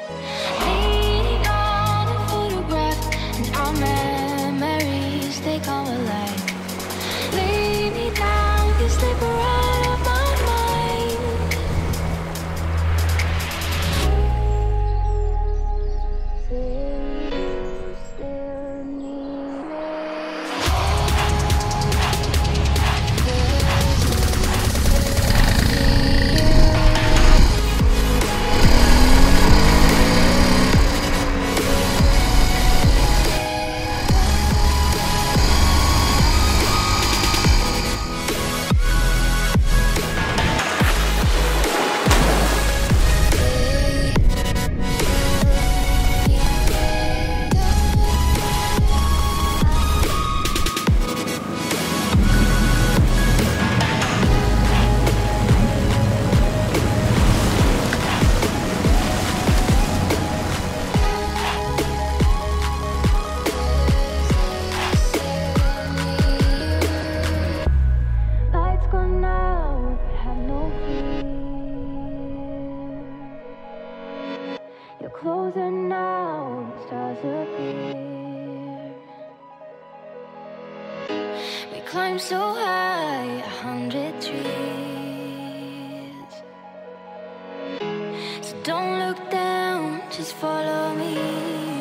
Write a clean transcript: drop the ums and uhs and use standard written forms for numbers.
Leaning on a photograph, and our memories, they come alive. Lay me down, you slip right out of my mind. Say you still need me. Lights gone out, have no fear. You're closer now, stars appear. We climbed so high, 100 trees. So don't look down, just follow me.